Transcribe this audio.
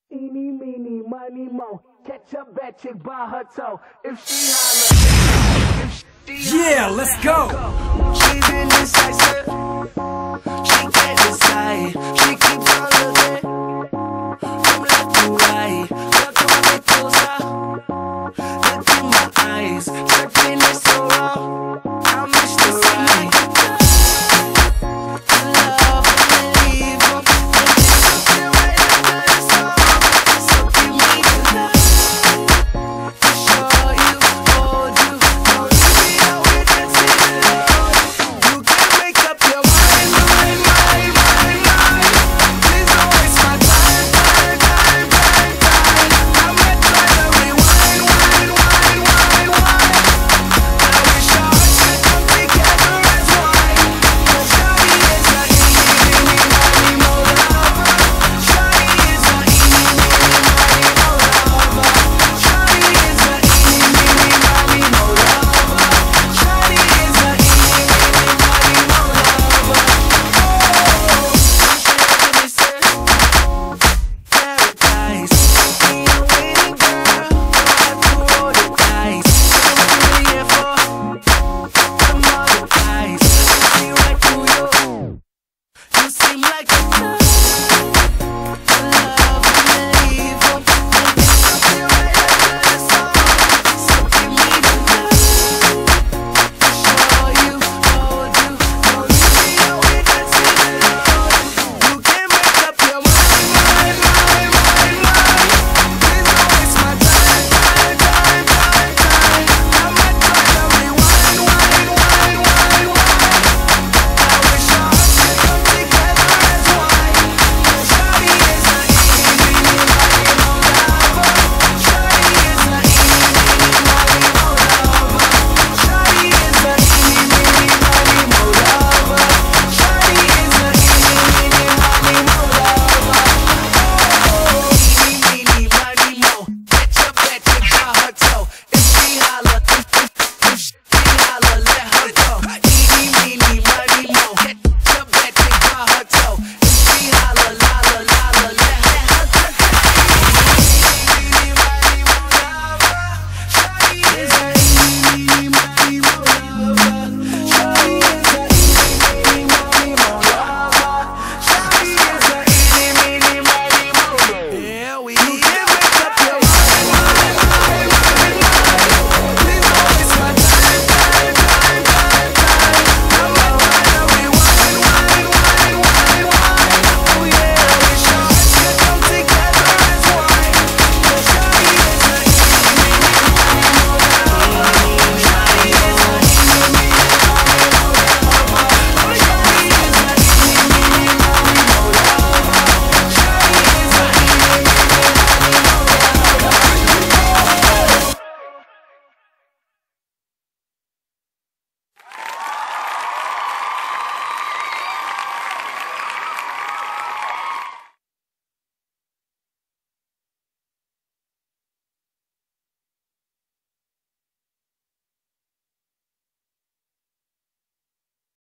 Eeny, meeny, miny, mo. Catch a bad chick by her toe. If she holler, if she Yeah, let's go. She's indecisive. She can't decide. She keeps on looking from left to right. Look on me closer. Look in my eyes. Searching is so wrong. I miss the right. To love and leave them. And there's something right after the song. So give me the love to show you, hold you. Don't leave me out with that city alone. You can make up your mind. Please don't waste my time. I'm not trying to rewind. I wish our hearts could come together as one. Shawty is a eeny, meeny, miny, mo lover. Shawty is a eeny, meeny, miny, mo lover. Shawty is a eeny, meeny, miny, mo lover. Shawty is a eeny, meeny, miny, mo lover. This is paradise. Be a waiting girl, don't have to roll the dice. I'm really here for some other guys. See right through you. You seem like a